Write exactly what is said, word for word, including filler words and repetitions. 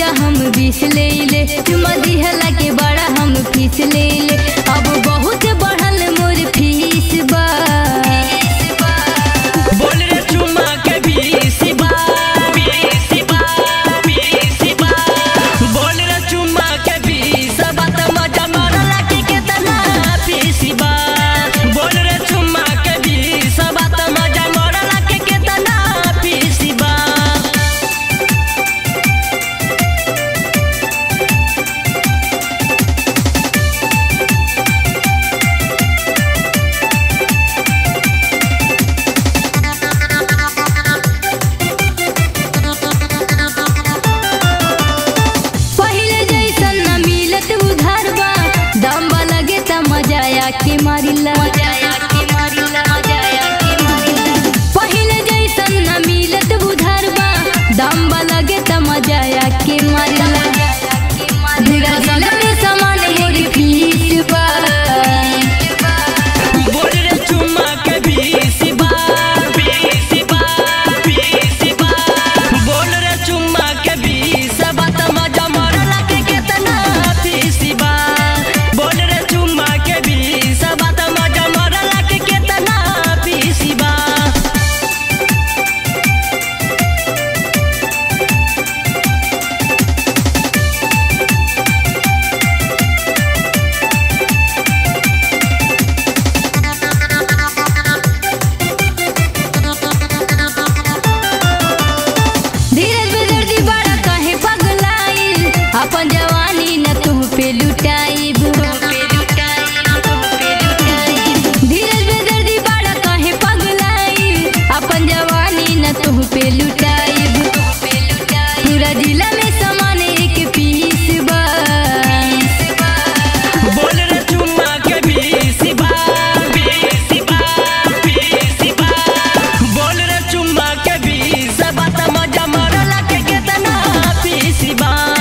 पूरा हम बीस ले ले, चुमा दिहला के बड़ा हम फीस ले ले। अब बहुत बढ़ल मोर फीस बा, बोल रे चुमा के बीस बा, बीस बा, बीस बा। बोल रे चुमा के बीस बा, त मजा मारला के केतना फीस बा। बोल रे चुमा के बीस बा, त मजा मारला के केतना फीस बा। के मारिला पहले जैसन न मिलत उधार बा, दाम लगे त मजा के मारिला। धीरा जिला में सामान मोरी फीस बा, बोल रे चुमा के बीस बा, बीस बा, बीस बा। बोल रे चुमा के बीस बा, त मजा मारला के केतना फीस बा। बोल रे चुमा के बीस बा, त मजा मारला के केतना फीस बा। धीरज बेदर्दी बड़ा काहे पगलाइल, अपन जवानी न तुम पे लुटाइब। धीरज बेदर्दी बड़ा काहे पगलाइल, अपन जवानी न तुम पे लुटाइब। पूरा जिला में सामान एक पीस बा, बोल रे चुमा के बीस बा, बीस बा, बीस बा। बोल रे चुमा के बीस बा, त मजा मारला के केतना फीस बा।